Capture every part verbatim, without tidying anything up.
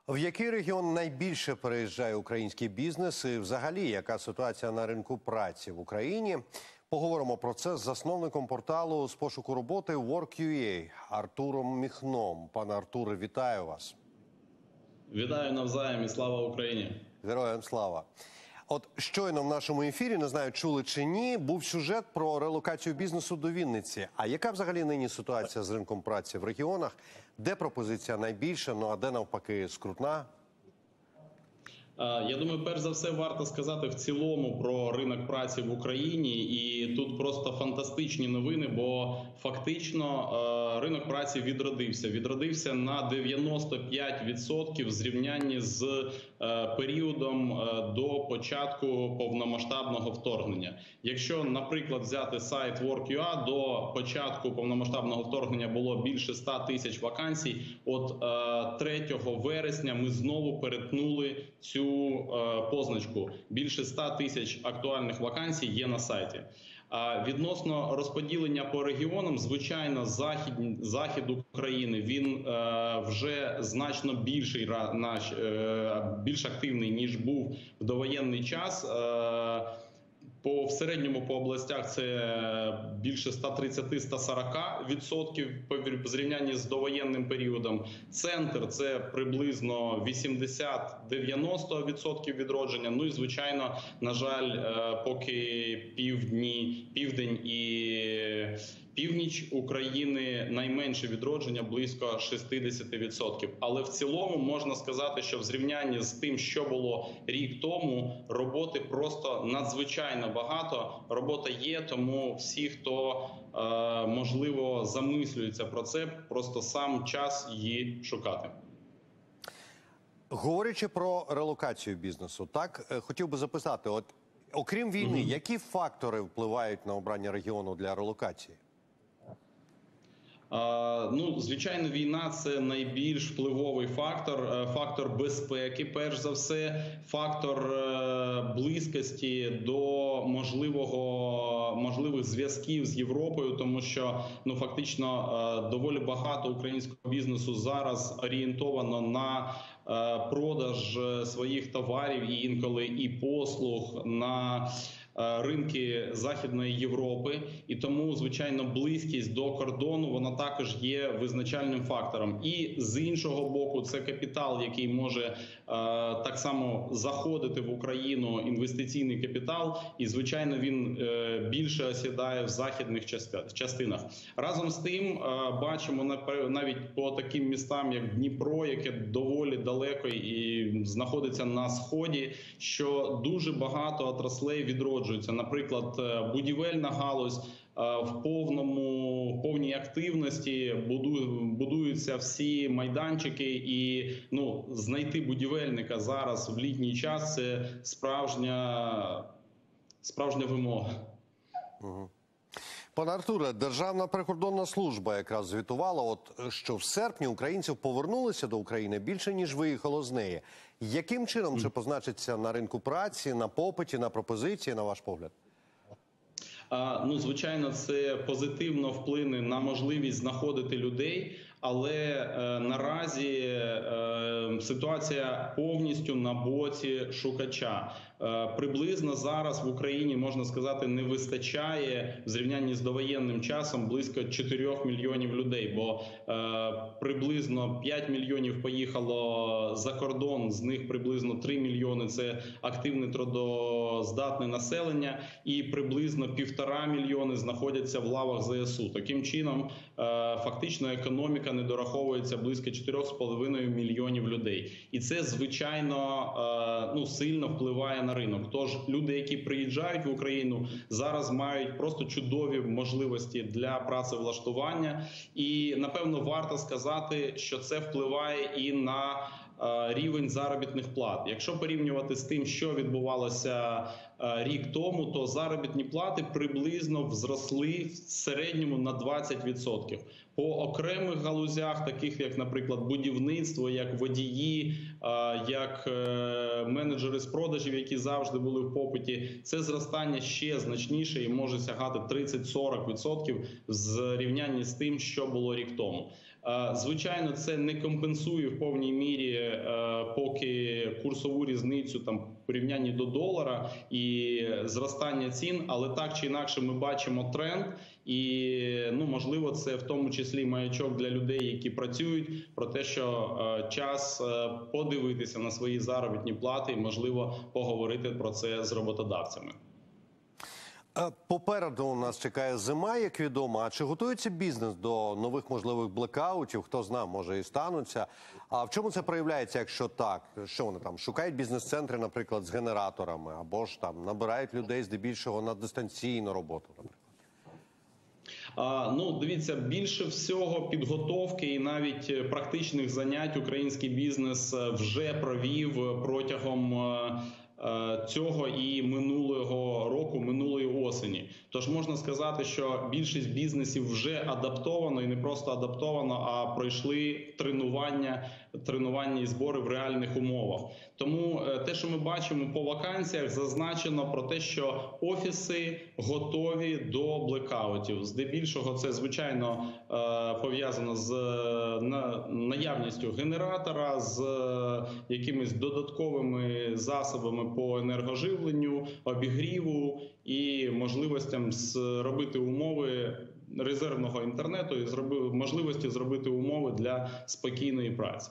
В який регіон найбільше переїжджає український бізнес і взагалі яка ситуація на ринку праці в Україні? Поговоримо про це з засновником порталу з пошуку роботи Work.ua Артуром Міхном. Пане Артуре, вітаю вас. Вітаю навзаєм і слава Україні. Героям слава. От щойно в нашому ефірі, не знаю, чули чи ні, був сюжет про релокацію бізнесу до Вінниці. А яка взагалі нині ситуація з ринком праці в регіонах? Де пропозиція найбільша, ну а де навпаки скрутна? Я думаю, перш за все варто сказати в цілому про ринок праці в Україні. І тут просто фантастичні новини, бо фактично ринок праці відродився. Відродився на дев'яносто п'ять відсотків в зрівнянні з періодом до початку повномасштабного вторгнення. Якщо, наприклад, взяти сайт Work.ua, до початку повномасштабного вторгнення було більше ста тисяч вакансій. От третього вересня ми знову перетнули цю позначку. Більше ста тисяч актуальних вакансій є на сайті. А відносно розподілення по регіонам, звичайно, захід, захід України, він е, вже значно більший, наш, е, більш активний, ніж був в довоєнний час. Е, По, в середньому по областях це більше ста тридцяти - ста сорока відсотків в зрівнянні з довоєнним періодом. Центр – це приблизно вісімдесят - дев'яносто відсотків відродження. Ну і, звичайно, на жаль, поки півдні, південь і північ України найменше відродження, близько шістдесят відсотків. Але в цілому можна сказати, що в зрівнянні з тим, що було рік тому, роботи просто надзвичайно багато. Робота є, тому всі, хто, е, можливо, замислюється про це, просто сам час її шукати. Говорячи про релокацію бізнесу, так, хотів би запитати, от, окрім війни, mm-hmm. які фактори впливають на обрання регіону для релокації? Ну, звичайно, війна – це найбільш впливовий фактор, фактор безпеки, перш за все, фактор близькості до можливого, можливих зв'язків з Європою, тому що, ну, фактично, доволі багато українського бізнесу зараз орієнтовано на продаж своїх товарів і інколи і послуг на ринки Західної Європи, і тому, звичайно, близькість до кордону, вона також є визначальним фактором. І з іншого боку, це капітал, який може е, так само заходити в Україну, інвестиційний капітал, і, звичайно, він е, більше осідає в західних частинах. Разом з тим, е, бачимо навіть по таким містам, як Дніпро, яке доволі далеко і знаходиться на сході, що дуже багато отраслей відроджується. Наприклад, будівельна галузь в повному, в повній активності, будуються всі майданчики, і, ну, знайти будівельника зараз в літній час – це справжня, справжня вимога. Угу. Пане Артуре, Державна прикордонна служба якраз звітувала, от, що в серпні українців повернулися до України більше, ніж виїхало з неї. Яким чином це позначиться на ринку праці, на попиті, на пропозиції, на ваш погляд? А, ну, звичайно, це позитивно вплине на можливість знаходити людей, але е, наразі е, ситуація повністю на боці шукача. Е, приблизно зараз в Україні, можна сказати, не вистачає в зрівнянні з довоєнним часом близько чотирьох мільйонів людей, бо е, приблизно п'ять мільйонів поїхало за кордон, з них приблизно три мільйони – це активне трудоздатне населення, і приблизно півтора мільйони знаходяться в лавах зе ес у. Таким чином, е, фактично економіка не дораховується близько чотирьох з половиною мільйонів людей. І це, звичайно, е, ну, сильно впливає на ринок. Тож люди, які приїжджають в Україну, зараз мають просто чудові можливості для працевлаштування. І, напевно, варто сказати, що це впливає і на рівень заробітних плат. Якщо порівнювати з тим, що відбувалося рік тому, то заробітні плати приблизно зросли в середньому на двадцять відсотків. По окремих галузях, таких як, наприклад, будівництво, як водії, як менеджери з продажів, які завжди були в попиті, це зростання ще значніше і може сягати тридцять - сорок відсотків в зрівнянні з тим, що було рік тому. Звичайно, це не компенсує в повній мірі поки курсову різницю там в порівнянні до долара і зростання цін, але так чи інакше ми бачимо тренд. І, ну, можливо, це в тому числі маячок для людей, які працюють, про те, що е, час е, подивитися на свої заробітні плати і, можливо, поговорити про це з роботодавцями. Попереду у нас чекає зима, як відомо. А чи готується бізнес до нових можливих блекаутів? Хто знає, може і стануться. А в чому це проявляється, якщо так? Що вони там шукають бізнес-центри, наприклад, з генераторами, або ж там набирають людей здебільшого на дистанційну роботу, наприклад? А, ну, дивіться, більше всього підготовки і навіть практичних занять український бізнес вже провів протягом цього і минулого року, минулої осені. Тож можна сказати, що більшість бізнесів вже адаптовано, і не просто адаптовано, а пройшли тренування, тренування і збори в реальних умовах. Тому те, що ми бачимо по вакансіях, зазначено про те, що офіси готові до блекаутів. Здебільшого це, звичайно, пов'язано з наявністю генератора, з якимись додатковими засобами по енергоживленню, обігріву і можливостям зробити умови резервного інтернету і можливості зробити умови для спокійної праці.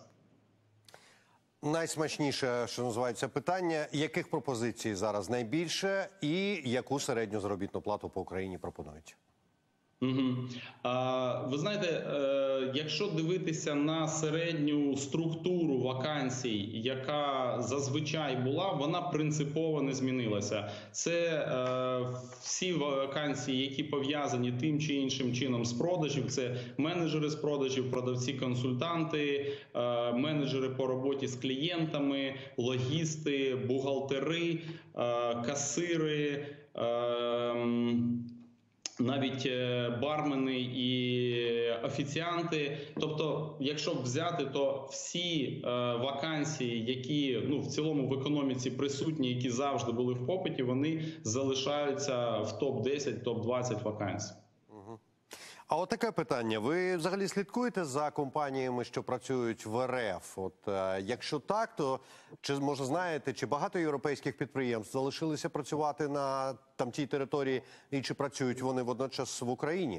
Найсмачніше, що називається, питання, яких пропозицій зараз найбільше і яку середню заробітну плату по Україні пропонують? Угу. А, ви знаєте, е, якщо дивитися на середню структуру вакансій, яка зазвичай була, вона принципово не змінилася. Це е, всі вакансії, які пов'язані тим чи іншим чином з продажів. Це менеджери з продажів, продавці-консультанти, е, менеджери по роботі з клієнтами, логісти, бухгалтери, е, касири, е, навіть бармени і офіціанти. Тобто, якщо взяти, то всі е, вакансії, які, ну, в цілому в економіці присутні, які завжди були в попиті, вони залишаються в топ десять, топ двадцять вакансій. А от таке питання. Ви взагалі слідкуєте за компаніями, що працюють в РФ? От е, якщо так, то чи, може, знаєте, чи багато європейських підприємств залишилися працювати на там тій території, і чи працюють вони водночас в Україні?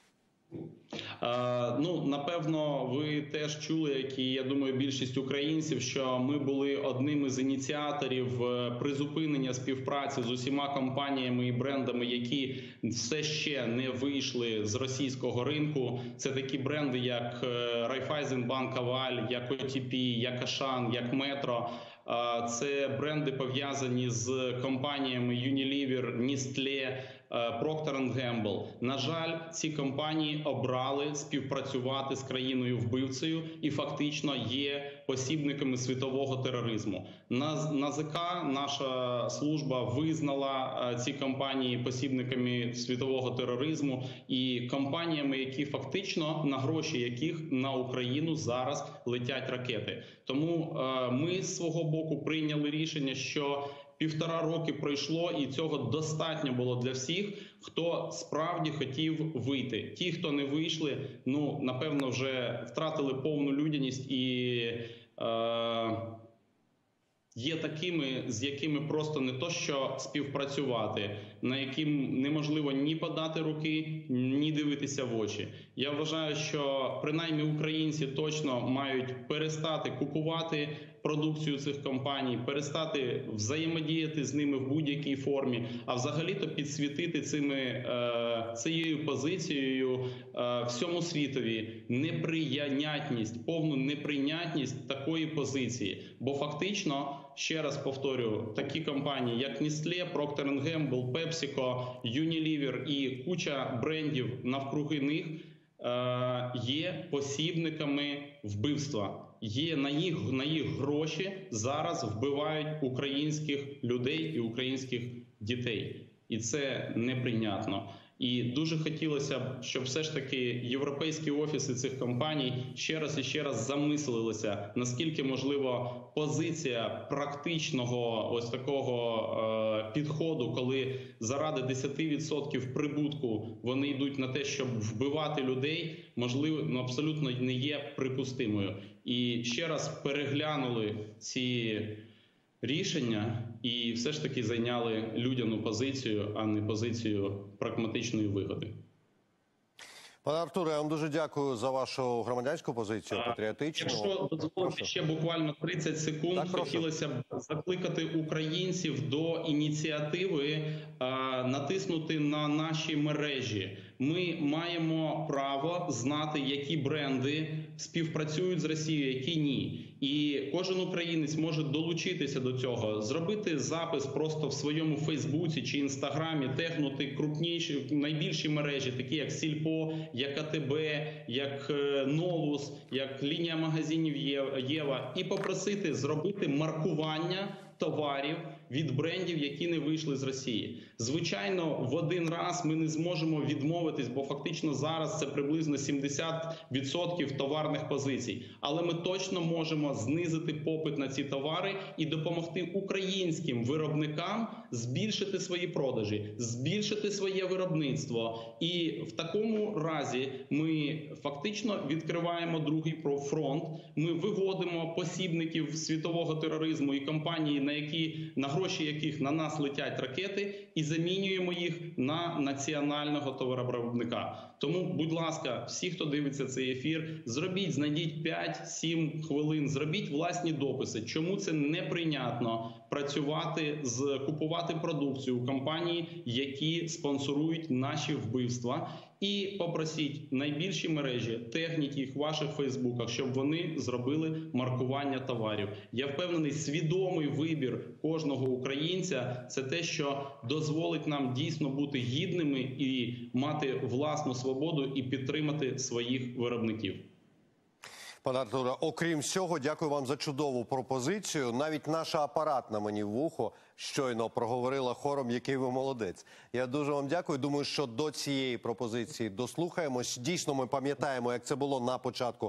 Е, ну, напевно, ви теж чули, як і, я думаю, більшість українців, що ми були одним із ініціаторів призупинення співпраці з усіма компаніями і брендами, які все ще не вийшли з російського ринку. Це такі бренди, як Райфайзенбанк Аваль, як О Ті Пі, як Ашан, як Метро. Це бренди, пов'язані з компаніями Unilever, Nestlé, Procter енд Gamble. На жаль, ці компанії обрали співпрацювати з країною-вбивцею і фактично є посібниками світового тероризму. НАЗК, наша служба, визнала ці компанії посібниками світового тероризму і компаніями, які фактично, на гроші яких на Україну зараз летять ракети. Тому е, ми з свого боку прийняли рішення, що півтора роки пройшло, і цього достатньо було для всіх, хто справді хотів вийти. Ті, хто не вийшли, ну, напевно, вже втратили повну людяність і е, є такими, з якими просто не то що співпрацювати, на яким неможливо ні подати руки, ні дивитися в очі. Я вважаю, що принаймні українці точно мають перестати купувати продукцію цих компаній, перестати взаємодіяти з ними в будь-якій формі, а взагалі-то підсвітити цими, е, цією позицією е, всьому світові неприйнятність, повну неприйнятність такої позиції. Бо фактично, ще раз повторю, такі компанії, як Nestlé, Procter енд Gamble, PepsiCo, Unilever і куча брендів навкруги них е, є посібниками вбивства. Є на їх, на їх гроші зараз вбивають українських людей і українських дітей. І це неприйнятно. І дуже хотілося б, щоб все ж таки європейські офіси цих компаній ще раз і ще раз замислилися, наскільки можливо позиція практичного ось такого е, підходу, коли заради десяти відсотків прибутку вони йдуть на те, щоб вбивати людей, можливо, ну, абсолютно не є припустимою. І ще раз переглянули ці рішення і все ж таки зайняли людяну позицію, а не позицію прагматичної вигоди. Пане Артуре, я вам дуже дякую за вашу громадянську позицію, патріотичну. Якщо дозволите ще буквально тридцять секунд, Так, хотілося б закликати українців до ініціативи а, натиснути на наші мережі. Ми маємо право знати, які бренди співпрацюють з Росією, які ні. І кожен українець може долучитися до цього, зробити запис просто в своєму Фейсбуці чи Інстаграмі, тегнути крупніші, найбільші мережі, такі як Сільпо, як АТБ, як Новус, як лінія магазинів Єва, і попросити зробити маркування товарів від брендів, які не вийшли з Росії. Звичайно, в один раз ми не зможемо відмовитись, бо фактично зараз це приблизно сімдесят відсотків товарних позицій. Але ми точно можемо знизити попит на ці товари і допомогти українським виробникам збільшити свої продажі, збільшити своє виробництво. І в такому разі ми фактично відкриваємо другий фронт, ми виводимо посібників світового тероризму і компанії, на які на гроші яких на нас летять ракети, і замінюємо їх на національного товаровиробника. Тому, будь ласка, всі, хто дивиться цей ефір, зробіть, знайдіть п'ять-сім хвилин, зробіть власні дописи. Чому це неприйнятно працювати з купувати продукцію у компанії, які спонсорують наші вбивства? І попросіть найбільші мережі, тегніть їх в ваших фейсбуках, щоб вони зробили маркування товарів. Я впевнений, свідомий вибір кожного українця – це те, що дозволить нам дійсно бути гідними і мати власну свободу і підтримати своїх виробників. Пане Артуре, окрім всього, дякую вам за чудову пропозицію. Навіть наша апаратна мені в вухо щойно проговорила хором, який ви молодець. Я дуже вам дякую. Думаю, що до цієї пропозиції дослухаємось. Дійсно, ми пам'ятаємо, як це було на початку.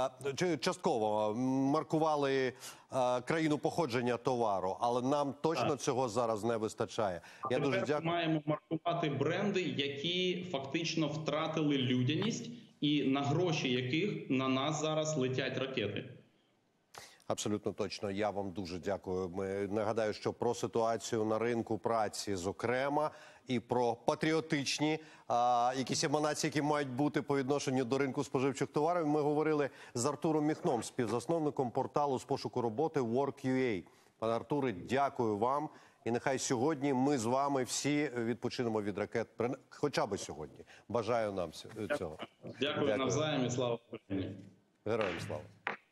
Частково маркували країну походження товару, але нам точно так. цього зараз не вистачає. Я дуже дякую. Ми маємо маркувати бренди, які фактично втратили людяність, і на гроші яких на нас зараз летять ракети. Абсолютно точно. Я вам дуже дякую. Ми нагадаю, що про ситуацію на ринку праці, зокрема, і про патріотичні а, якісь еманації, які мають бути по відношенню до ринку споживчих товарів, ми говорили з Артуром Міхном, співзасновником порталу з пошуку роботи Work.ua. Пане Артуре, дякую вам. І нехай сьогодні ми з вами всі відпочинемо від ракет, хоча б сьогодні. Бажаю нам цього. Дякую, Дякую. навзаєм і слава Україні. Героям слава.